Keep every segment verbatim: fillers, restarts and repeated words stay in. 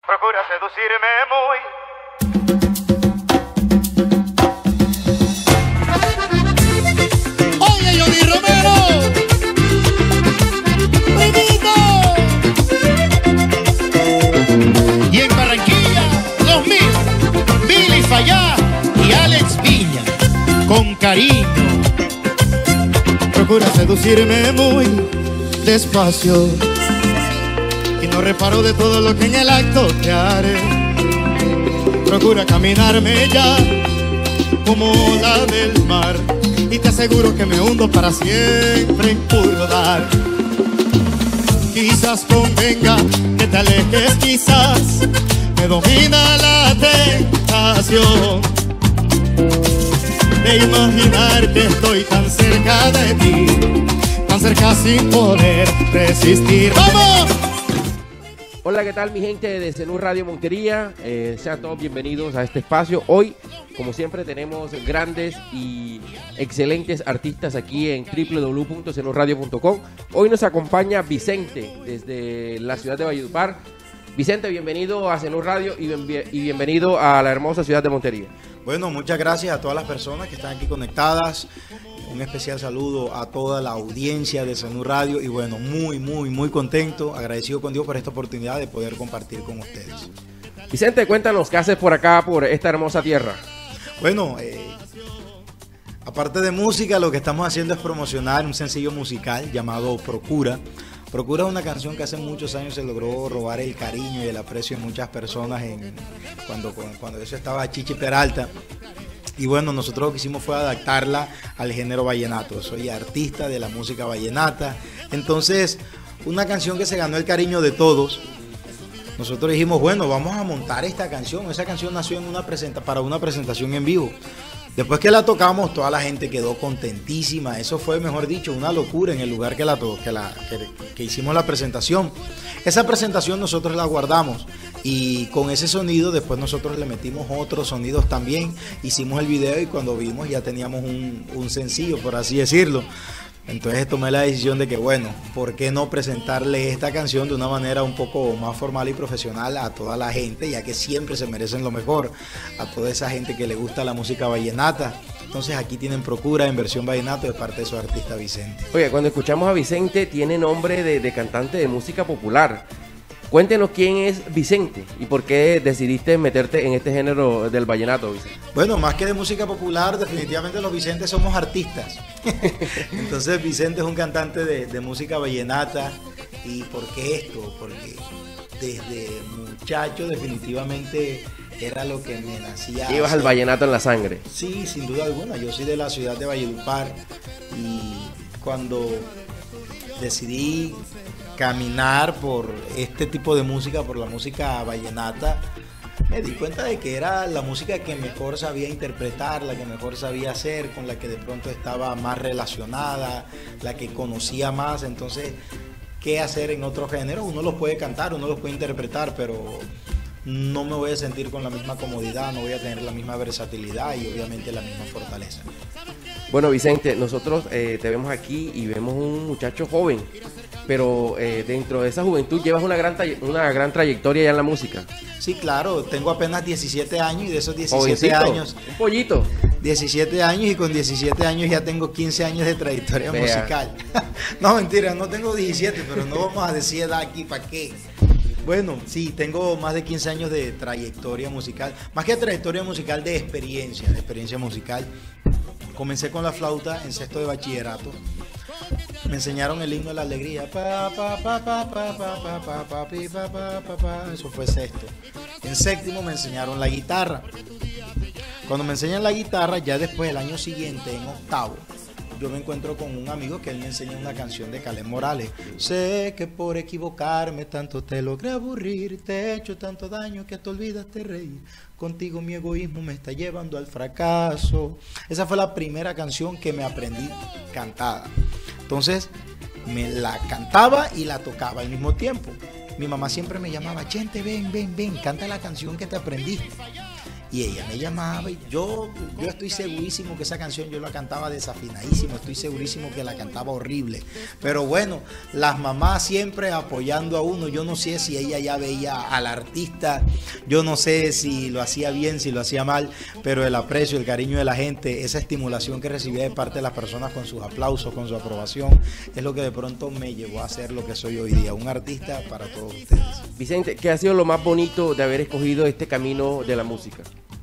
Procura seducirme muy. Oye, Johnny Romero, primito. Y en Barranquilla, los míos, Billy Fallá y Alex Piña, con cariño. Procura seducirme muy despacio y no reparo de todo lo que en el acto te haré. Procura caminarme ya como la del mar y te aseguro que me hundo para siempre en puro dar. Quizás convenga que te alejes, quizás me domina la tentación de imaginarte estoy tan cerca de ti, tan cerca sin poder resistir. ¡Vamos! Hola, ¿qué tal mi gente de Zenú Radio Montería? Eh, sean todos bienvenidos a este espacio. Hoy, como siempre, tenemos grandes y excelentes artistas aquí en doble u doble u doble u punto zenú radio punto com. Hoy nos acompaña Vicente desde la ciudad de Valledupar. Vicente, bienvenido a Zenú Radio y, bien, y bienvenido a la hermosa ciudad de Montería. Bueno, muchas gracias a todas las personas que están aquí conectadas. Un especial saludo a toda la audiencia de Zenú Radio y bueno, muy, muy, muy contento, agradecido con Dios por esta oportunidad de poder compartir con ustedes. Vicente, cuéntanos, ¿qué haces por acá, por esta hermosa tierra? Bueno, eh, aparte de música, lo que estamos haciendo es promocionar un sencillo musical llamado Procura. Procura es una canción que hace muchos años se logró robar el cariño y el aprecio de muchas personas en, cuando, cuando eso estaba Chichi Peralta. Y bueno, nosotros lo que hicimos fue adaptarla al género vallenato. Soy artista de la música vallenata. Entonces, una canción que se ganó el cariño de todos. Nosotros dijimos, bueno, vamos a montar esta canción. Esa canción nació en una presenta, para una presentación en vivo. Después que la tocamos, toda la gente quedó contentísima. Eso fue, mejor dicho, una locura en el lugar que, la to que, la, que, que hicimos la presentación. Esa presentación nosotros la guardamos y con ese sonido después nosotros le metimos otros sonidos también. Hicimos el video y cuando vimos ya teníamos un, un sencillo, por así decirlo. Entonces tomé la decisión de que, bueno, ¿por qué no presentarle esta canción de una manera un poco más formal y profesional a toda la gente, ya que siempre se merecen lo mejor, a toda esa gente que le gusta la música vallenata? Entonces aquí tienen Procura en versión vallenato de parte de su artista Vicente. Oye, cuando escuchamos a Vicente tiene nombre de, de cantante de música popular. Cuéntenos quién es Vicente y por qué decidiste meterte en este género del vallenato, Vicente. Bueno, más que de música popular, definitivamente los Vicentes somos artistas. Entonces Vicente es un cantante de, de música vallenata. ¿Y por qué esto? Porque desde muchacho definitivamente era lo que me nacía. Ibas al vallenato en la sangre. Sí, sin duda alguna. Yo soy de la ciudad de Valledupar y cuando decidí caminar por este tipo de música, por la música vallenata, me di cuenta de que era la música que mejor sabía interpretar, la que mejor sabía hacer, con la que de pronto estaba más relacionada, la que conocía más. Entonces, ¿qué hacer en otros géneros? Uno los puede cantar, uno los puede interpretar, pero no me voy a sentir con la misma comodidad, no voy a tener la misma versatilidad y obviamente la misma fortaleza. Bueno, Vicente, nosotros eh, te vemos aquí y vemos un muchacho joven, pero eh, dentro de esa juventud llevas una gran, una gran trayectoria ya en la música. Sí, claro, tengo apenas diecisiete años y de esos diecisiete Jovencito, años... un pollito. diecisiete años y con diecisiete años ya tengo quince años de trayectoria Vea. musical. No, mentira, no tengo diecisiete, pero no vamos a decir edad aquí, ¿para qué? Bueno, sí, tengo más de quince años de trayectoria musical, más que trayectoria musical, de experiencia, de experiencia musical. Comencé con la flauta en sexto de bachillerato. Me enseñaron el himno de la alegría. Pa, pa, pa, pa, pa, pa, pa, pa, pa, pi, pa, pa, pa, pa. Eso fue sexto. En séptimo me enseñaron la guitarra. Cuando me enseñan la guitarra, ya después el año siguiente, en octavo, yo me encuentro con un amigo que él me enseña una canción de Caleb Morales. Sé que por equivocarme tanto te logré aburrir, te he hecho tanto daño que te olvidaste reír. Contigo mi egoísmo me está llevando al fracaso. Esa fue la primera canción que me aprendí cantada. Entonces me la cantaba y la tocaba al mismo tiempo. Mi mamá siempre me llamaba, Chente, ven, ven, ven, canta la canción que te aprendiste. Y ella me llamaba y yo, yo estoy segurísimo que esa canción yo la cantaba desafinadísimo, estoy segurísimo que la cantaba horrible. Pero bueno, las mamás siempre apoyando a uno. Yo no sé si ella ya veía al artista, yo no sé si lo hacía bien, si lo hacía mal, pero el aprecio, el cariño de la gente, esa estimulación que recibía de parte de las personas con sus aplausos, con su aprobación, es lo que de pronto me llevó a ser lo que soy hoy día, un artista para todos ustedes. Vicente, ¿qué ha sido lo más bonito de haber escogido este camino de la música?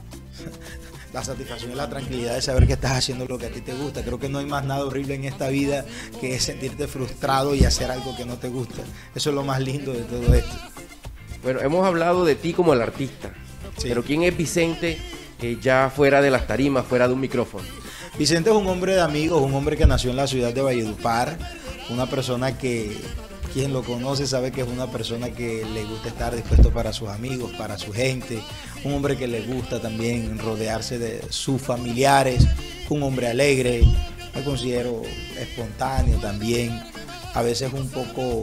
La satisfacción y la tranquilidad de saber que estás haciendo lo que a ti te gusta. Creo que no hay más nada horrible en esta vida que sentirte frustrado y hacer algo que no te gusta. Eso es lo más lindo de todo esto. Bueno, hemos hablado de ti como el artista, Sí. pero ¿quién es Vicente eh, ya fuera de las tarimas, fuera de un micrófono? Vicente es un hombre de amigos, un hombre que nació en la ciudad de Valledupar, una persona que quien lo conoce sabe que es una persona que le gusta estar dispuesto para sus amigos, para su gente, un hombre que le gusta también rodearse de sus familiares, un hombre alegre, me considero espontáneo también, a veces un poco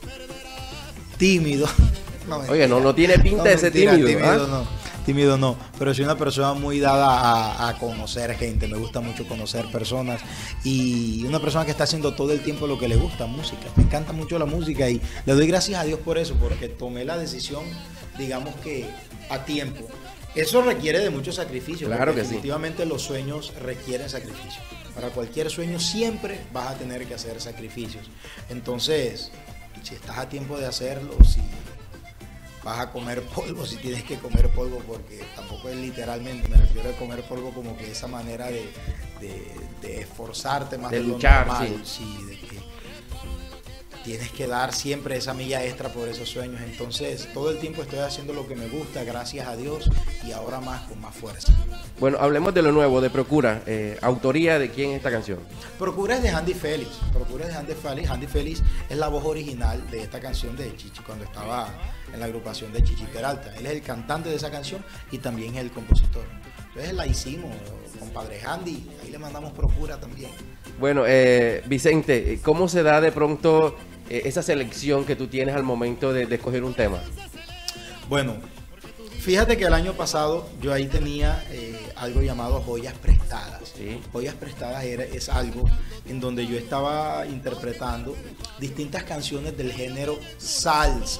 tímido. No, Oye, no, no tiene pinta no, de ser mentira, tímido, tímido ¿ah? no. Tímido no, pero soy una persona muy dada a, a conocer gente, me gusta mucho conocer personas y una persona que está haciendo todo el tiempo lo que le gusta, música. Me encanta mucho la música y le doy gracias a Dios por eso, porque tomé la decisión, digamos que a tiempo. Eso requiere de mucho sacrificio, Claro porque que sí. definitivamente los sueños requieren sacrificio. Para cualquier sueño siempre vas a tener que hacer sacrificios. Entonces, si estás a tiempo de hacerlo, si vas a comer polvo, si tienes que comer polvo, porque tampoco es literalmente, me refiero a comer polvo como que esa manera de, de, de esforzarte más De de, lo luchar, normal, sí, de que tienes que dar siempre esa milla extra por esos sueños. Entonces, todo el tiempo estoy haciendo lo que me gusta, gracias a Dios, y ahora más con más fuerza. Bueno, hablemos de lo nuevo, de Procura. Eh, ¿Autoría de quién es esta canción? Procura es de Andy Félix. Procura es de Andy Félix. Andy Félix es la voz original de esta canción de Chichi cuando estaba en la agrupación de Chichi Peralta. Él es el cantante de esa canción y también es el compositor. Entonces la hicimos, compadre Andy. Ahí le mandamos Procura también. Bueno, eh, Vicente, ¿cómo se da de pronto eh, esa selección que tú tienes al momento de, de escoger un tema? Bueno, fíjate que el año pasado yo ahí tenía eh, algo llamado Joyas Prestadas. Sí. Joyas Prestadas era, es algo en donde yo estaba interpretando distintas canciones del género salsa.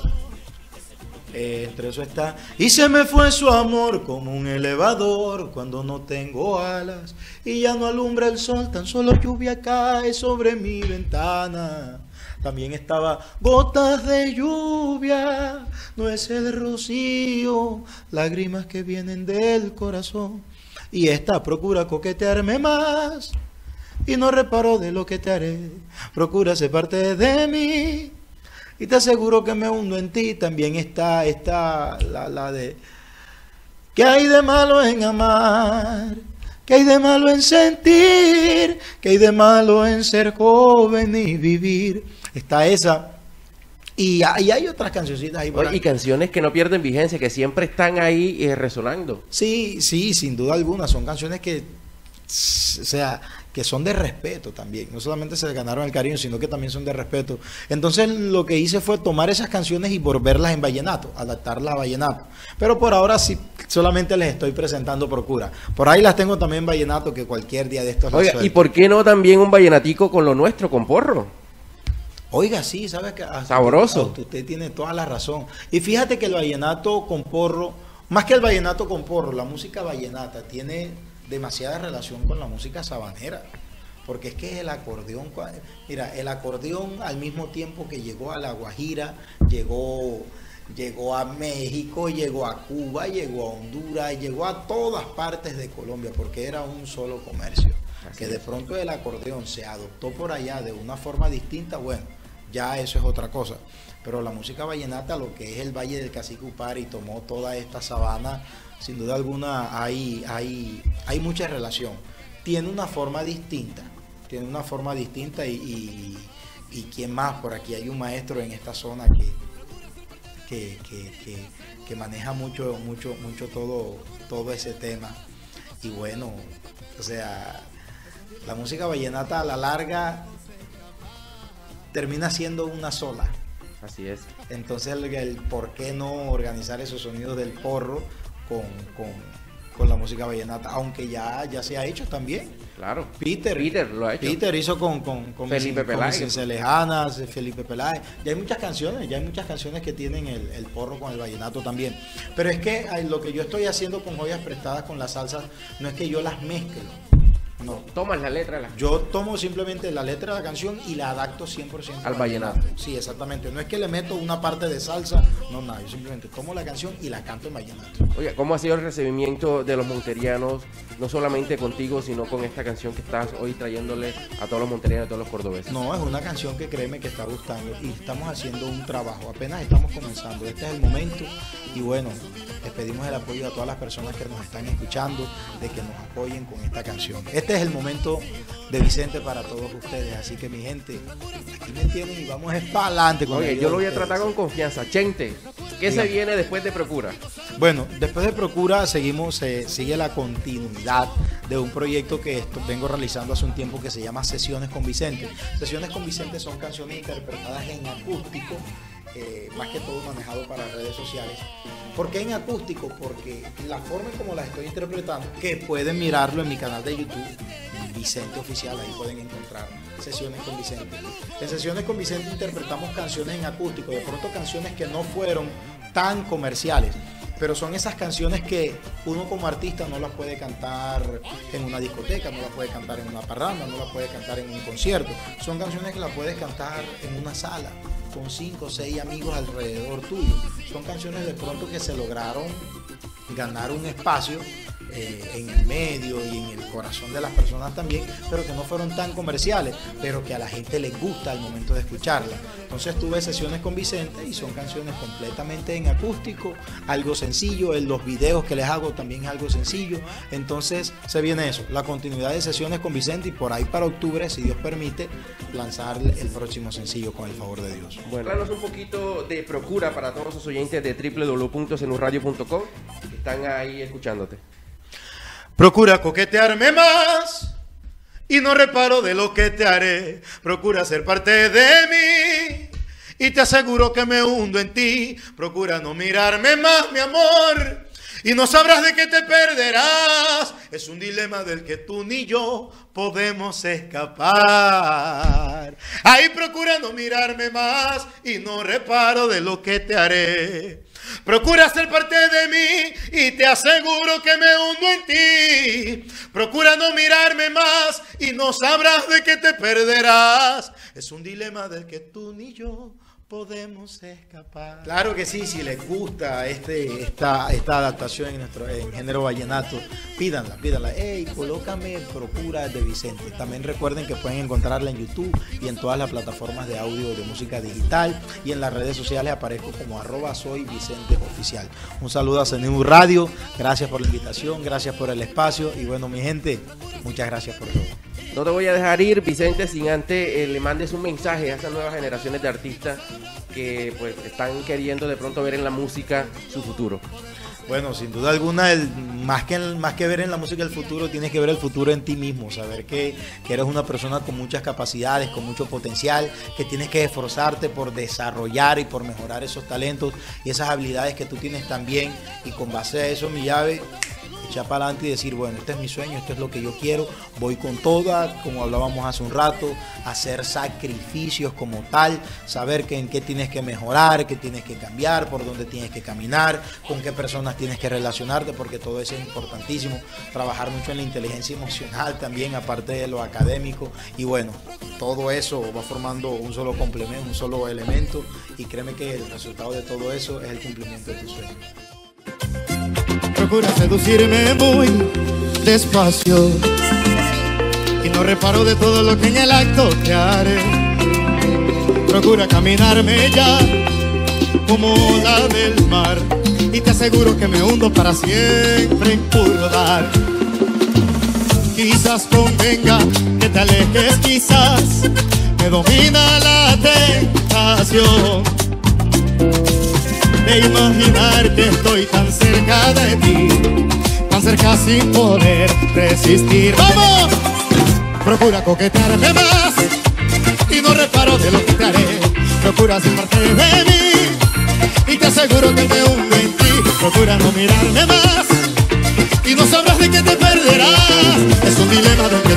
Eh, entre eso está: y se me fue su amor como un elevador cuando no tengo alas y ya no alumbra el sol, tan solo lluvia cae sobre mi ventana. También estaba Gotas de lluvia, no es el rocío, lágrimas que vienen del corazón. Y esta: procura coquetearme más y no reparo de lo que te haré, procura ser parte de mí y te aseguro que me hundo en ti. También está, está la, la de: ¿qué hay de malo en amar? ¿Qué hay de malo en sentir? ¿Qué hay de malo en ser joven y vivir? Está esa. Y hay, hay otras cancioncitas ahí por Oye, ahí. y canciones que no pierden vigencia, que siempre están ahí eh, resonando. Sí, sí, sin duda alguna. Son canciones que, o sea, que son de respeto también. No solamente se ganaron el cariño, sino que también son de respeto. Entonces lo que hice fue tomar esas canciones y volverlas en vallenato, adaptarlas a vallenato. Pero por ahora sí, solamente les estoy presentando Procura. Por ahí las tengo también en vallenato, que cualquier día de estos las Oiga, suelto. ¿y por qué no también un vallenatico con lo nuestro, con Porro? Oiga, sí, ¿sabes qué? Hasta- Sabroso. hasta Usted tiene toda la razón. Y fíjate que el vallenato con porro, más que el vallenato con porro, la música vallenata tiene demasiada relación con la música sabanera. Porque es que el acordeón, cua- mira, el acordeón al mismo tiempo que llegó a La Guajira, llegó, llegó a México, llegó a Cuba, llegó a Honduras, llegó a todas partes de Colombia, porque era un solo comercio. Así Que de es. pronto el acordeón se adoptó por allá de una forma distinta, bueno, ya eso es otra cosa. Pero la música vallenata, lo que es el Valle del Cacique Upari, tomó toda esta sabana, sin duda alguna hay, hay, hay mucha relación. Tiene una forma distinta, tiene una forma distinta y, y, y quién más, por aquí hay un maestro en esta zona que, que, que, que, que maneja mucho, mucho, mucho todo, todo ese tema. Y bueno, o sea, la música vallenata a la larga termina siendo una sola. Así es. Entonces el, el por qué no organizar esos sonidos del porro con, con, con la música vallenata, aunque ya, ya se ha hecho también. Claro. Peter, Peter lo ha hecho. Peter hizo con, con, con Felipe mis, con Peláez. mis lejanas, Felipe Peláez. Ya hay muchas canciones, ya hay muchas canciones que tienen el, el porro con el vallenato también. Pero es que ay, lo que yo estoy haciendo con Joyas Prestadas, con la salsa, no es que yo las mezclo. No. Tomas la letra. La... Yo tomo simplemente la letra de la canción y la adapto cien por ciento al vallenato. Sí, exactamente. No es que le meto una parte de salsa, no, nada. Yo simplemente tomo la canción y la canto en vallenato. Oye, ¿cómo ha sido el recibimiento de los monterianos? No solamente contigo, sino con esta canción que estás hoy trayéndole a todos los monterianos, a todos los cordobeses. No, es una canción que créeme que está gustando y estamos haciendo un trabajo. Apenas estamos comenzando. Este es el momento y bueno, les pedimos el apoyo a todas las personas que nos están escuchando de que nos apoyen con esta canción. Este es el momento de Vicente para todos ustedes, así que mi gente, aquí me tienen y vamos para adelante. Oye, yo lo voy a tratar con confianza. Chente, ¿qué Dígame. se viene después de Procura? Bueno, después de Procura seguimos, eh, sigue la continuidad de un proyecto que esto, vengo realizando hace un tiempo que se llama Sesiones con Vicente. Sesiones con Vicente son canciones interpretadas en acústico, eh, más que todo manejado para redes sociales. ¿Por qué en acústico? Porque la forma en como las estoy interpretando, que pueden mirarlo en mi canal de YouTube, Vicente Oficial, ahí pueden encontrar Sesiones con Vicente. En Sesiones con Vicente interpretamos canciones en acústico, de pronto canciones que no fueron tan comerciales, pero son esas canciones que uno como artista no las puede cantar en una discoteca, no las puede cantar en una parranda, no las puede cantar en un concierto. Son canciones que las puedes cantar en una sala con cinco o seis amigos alrededor tuyo. Son canciones de pronto que se lograron ganar un espacio eh, en el medio y en el corazón de las personas también, pero que no fueron tan comerciales, pero que a la gente les gusta al momento de escucharla. Entonces tuve Sesiones con Vicente y son canciones completamente en acústico, algo sencillo, en los videos que les hago también es algo sencillo. Entonces se viene eso, la continuidad de Sesiones con Vicente y por ahí para octubre, si Dios permite, lanzar el próximo sencillo con el favor de Dios. Bueno, háblanos un poquito de Procura para todos los oyentes de w w w punto zenurradio punto com que están ahí escuchándote. Procura coquetearme más y no reparo de lo que te haré. Procura ser parte de mí y te aseguro que me hundo en ti. Procura no mirarme más, mi amor, y no sabrás de qué te perderás. Es un dilema del que tú ni yo podemos escapar. Ahí procura no mirarme más y no reparo de lo que te haré. Procura ser parte de mí y te aseguro que me hundo en ti. Procura no mirarme más y no sabrás de qué te perderás. Es un dilema del que tú ni yo podemos escapar. Claro que sí, si les gusta este, esta, esta adaptación en nuestro en género vallenato, pídanla, pídanla. Hey, colócame Procura de Vicente. También recuerden que pueden encontrarla en YouTube y en todas las plataformas de audio de música digital, y en las redes sociales aparezco como arroba soy Vicente Oficial. Un saludo a Zenú Radio, gracias por la invitación, gracias por el espacio y bueno, mi gente, muchas gracias por todo. No te voy a dejar ir, Vicente, sin antes eh, le mandes un mensaje a estas nuevas generaciones de artistas que pues están queriendo de pronto ver en la música su futuro. Bueno, sin duda alguna, el, más, que, más que ver en la música el futuro, tienes que ver el futuro en ti mismo, saber que, que eres una persona con muchas capacidades, con mucho potencial, que tienes que esforzarte por desarrollar y por mejorar esos talentos y esas habilidades que tú tienes también, y con base a eso, mi llave, echar para adelante y decir, bueno, este es mi sueño, esto es lo que yo quiero, voy con toda, como hablábamos hace un rato, hacer sacrificios como tal, saber que en qué tienes que mejorar, qué tienes que cambiar, por dónde tienes que caminar, con qué personas tienes que relacionarte, porque todo eso es importantísimo, trabajar mucho en la inteligencia emocional también, aparte de lo académico, y bueno, todo eso va formando un solo complemento, un solo elemento, y créeme que el resultado de todo eso es el cumplimiento de tu sueño. Procura seducirme muy despacio y no reparo de todo lo que en el acto te haré. Procura caminarme ya como la del mar y te aseguro que me hundo para siempre en tu rodar. Quizás convenga que te alejes, quizás me domina la tentación de imaginar que estoy tan cerca de ti, tan cerca sin poder resistir. ¡Vamos! Procura coquetearme más y no reparo de lo que te haré. Procura ser parte de mí y te aseguro que me hundo en ti. Procura no mirarme más y no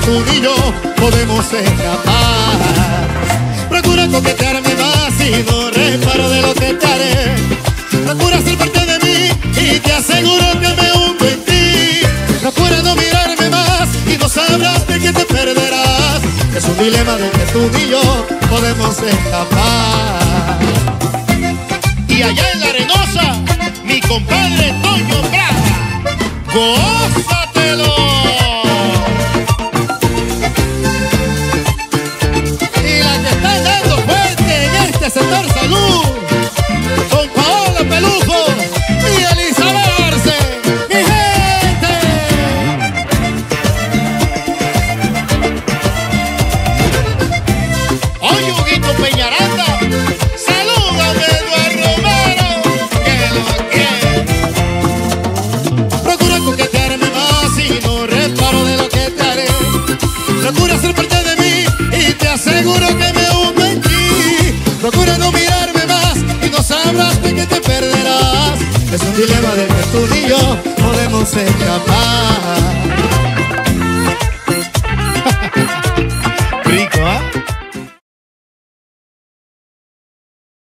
tú ni yo podemos escapar. Procura coquetearme más y no reparo de lo que te haré. Procura ser parte de mí y te aseguro que me hundo en ti. Procura no mirarme más y no sabrás de que te perderás. Es un dilema del que tú ni yo podemos escapar. Y allá en la Arenosa, mi compadre Toño Braga, ¡gózatelo! Y la que está dando fuerte en este sector salud, con Paola Pelujo y Elizabeth Arce, mi gente. Oye, Huguito Peñaranda, salúdame, Eduardo Romero, que lo quiere. Procura coquetearme más y no reparo de lo que te haré. Procura ser parte de mí y te aseguro que me hundo en ti. Procura no mirarme más y no sabrás de que te perderás. Es un dilema del que tú ni yo podemos escapar.